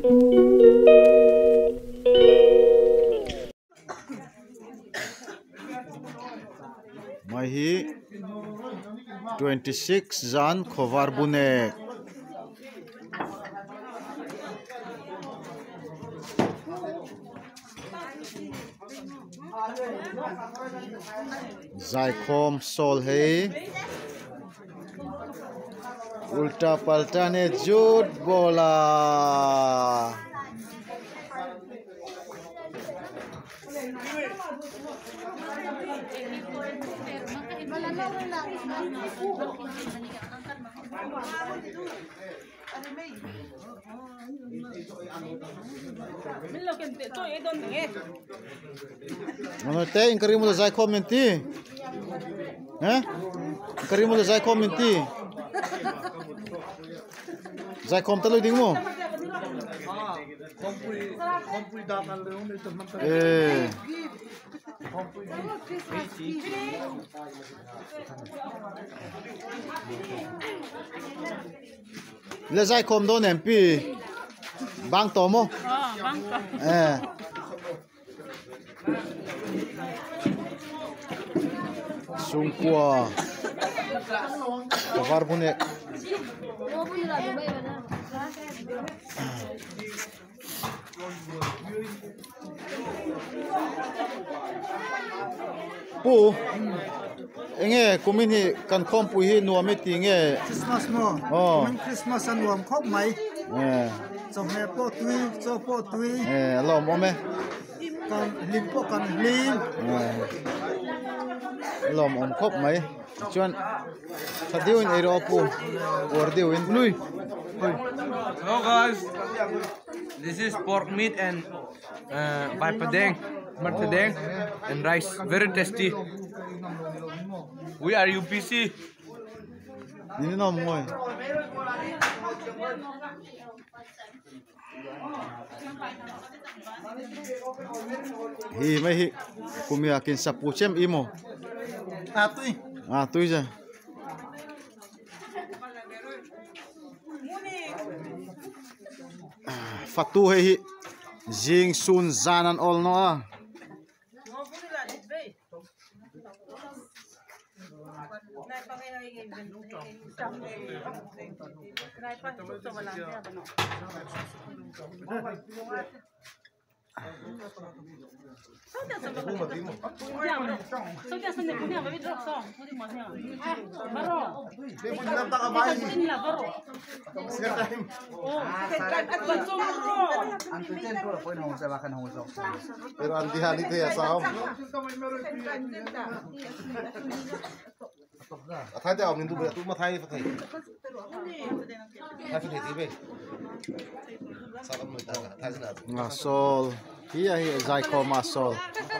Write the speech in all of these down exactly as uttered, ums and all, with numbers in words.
Mahi twenty-six Jan Khovar Bunek. Zaikom Sol Hei Ulta Palta ne Jud Bola. Ano te ingkari mo sa Zaikom menti? Eh? Ingkari mo sa Zaikom menti? Zaikom talo ding mo? Eh. Le Zaikom do nem pi bang to mo? Oh, bang to. Eh. Sungkua Khovar Bunek. Pu enge kumini kan kompu hi nuam ti nge Christmas mo. Oh. Mình Christmas an nuam khop mai. eh So me po tui, so po tui. eh lo mo me Kan lim po kan lim. eh lo om khop mai chuan thadiun ero pu or diun lui Hello guys, this is pork meat and uh, pai padeng, martadeng and rice, very tasty. We are U P C. ni no moi hi mai hi kumia kin sapu chem imo À tui. ah tui ja fatu hei jing sun zanan ol no a pero anti hali tu ya sao thay cho mình tu bữa tu mà thay phải thay thay phải thay về sao lắm người ta thay thế nào ngasol hiya hiya Zaikom asol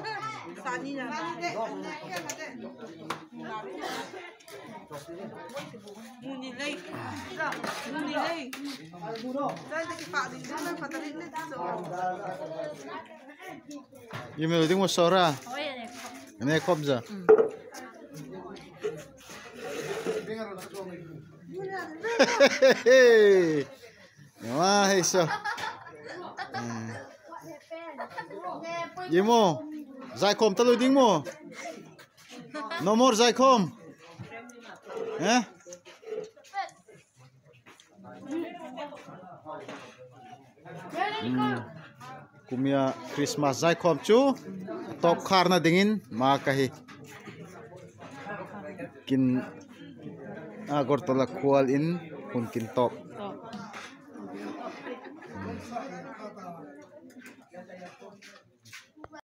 Email ting mo sora ne kobza wah iso Yemo Zaikom talo ding mo no more Zaikom eh hmm. Kumia Christmas Zaikom chu top karna dingin makahi kin agor tola kual in kun kin top